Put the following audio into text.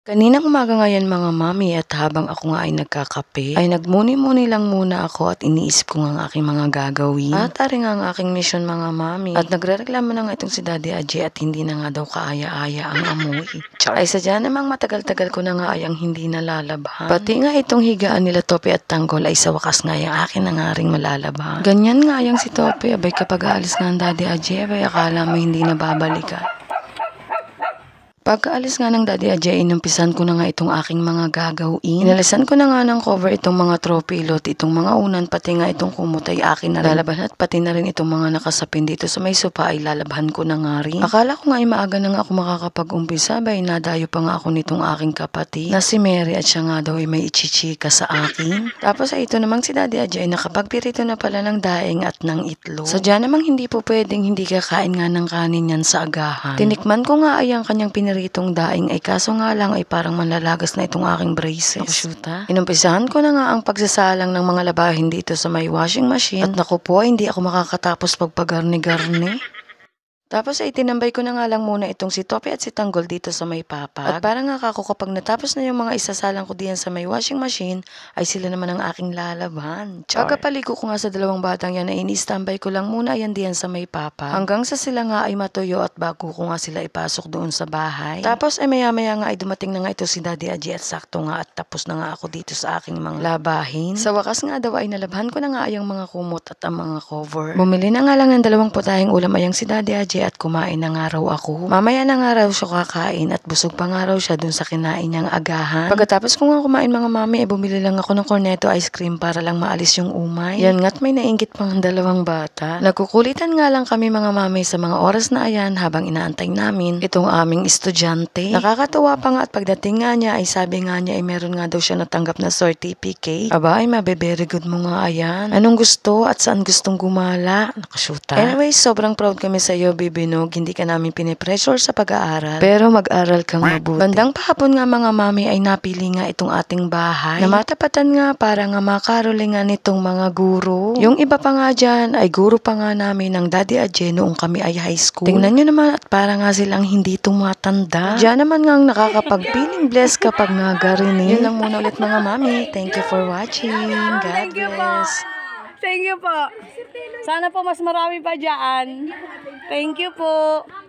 Kaninang umaga nga yan mga mami at habang ako nga ay nagkakape, ay nagmuni-muni lang muna ako at iniisip ko nga ang aking mga gagawin. At ari nga ang aking mission mga mami. At nagrereklamo na nga itong si Daddy Ajay at hindi na nga daw kaaya-aya ang amoy. Ay sadya namang matagal-tagal ko na nga ay ang hindi nalalabhan. Pati nga itong higaan nila Tope at Tanggol ay sa wakas nga yung akin na nga ring malalabhan. Ganyan nga yung si Tope, abay kapag aalis nga ang Daddy Ajay, abay akala mo hindi na babalikan. Pagkaalis nga ng Daddy Ajay, inumpisan ko na nga itong aking mga gagawin. Inalisan ko na nga ng cover itong mga trophy lot, itong mga unan, pati nga itong kumot ay akin na lalaban at pati na rin itong mga nakasapin dito sa may sopa ay lalabhan ko na nga rin. Akala ko nga ay maaga na nga ako makakapag-umpisa, bay nadayo pa nga ako nitong aking kapatid na si Mary at siya nga daw ay may ichichika sa akin. Tapos ay ito namang si Daddy Ajay nakapagpirito na pala ng daing at ng itlog. Sadya namang hindi po pwedeng hindi kakain nga ng kanin yan sa agahan. Tinikman ko nga ay ang kanyang ritong daing ay kaso nga lang ay parang manlalagas na itong aking braces. Inumpisahan ko na nga ang pagsasalang ng mga labahin dito sa may washing machine at naku po, hindi ako makakatapos pagpagarni-garni. Tapos ay tinambay ko na nga lang muna itong si Tope at si Tanggol dito sa may papa. At parang nga ako kapag natapos na yung mga isasalang ko diyan sa may washing machine, ay sila naman ang aking lalaban. Pagkapaligo ko nga sa dalawang batang yan ay ini-standby ko lang muna yan diyan sa may papa. Hanggang sa sila nga ay matuyo at bago ko nga sila ipasok doon sa bahay. Tapos ay maya-maya nga ay dumating na nga ito si Daddy Ajay at sakto nga at tapos na nga ako dito sa aking mga labahin. Sa wakas nga daw ay nalabhan ko na nga ay ang mga kumot at ang mga cover. Bumili na nga lang ng 2 putahing ulam ayang si Daddy Ajay at kumain na nga raw ako. Mamaya na nga raw siya kakain at busog pa nga raw siya dun sa kinain niyang agahan. Pagkatapos ko nga kumain mga mami, bumili lang ako ng cornetto ice cream para lang maalis yung umay. Yan nga't may nainggit pang 2 bata. Nagkukulitan nga lang kami mga mami sa mga oras na ayan habang inaantay namin itong aming estudyante. Nakakatuwa pa nga at pagdating nga niya ay sabi nga niya ay meron nga daw siya natanggap na certificate. Aba ay very good mo nga ayan. Anong gusto at saan gustong gumala? Nakashuta. Anyway, sobrang proud kami sa iyo, Binog, hindi ka namin pinipressure sa pag-aaral, pero mag-aral kang mabuti. Bandang pahapon nga mga mami ay napili nga itong ating bahay na matapatan nga para nga makarolingan nitong mga guro. Yung iba pa nga dyan ay guro pa nga namin ng Daddy Ajay noong kami ay high school. Tingnan nyo naman at para nga silang hindi tumatanda. Diyan naman nga nakakapag-feeling blessed kapag nga garinig. Yun lang muna ulit mga mami. Thank you for watching. God bless. Thank you po. Sana po mas marami pa dyan. Thank you po.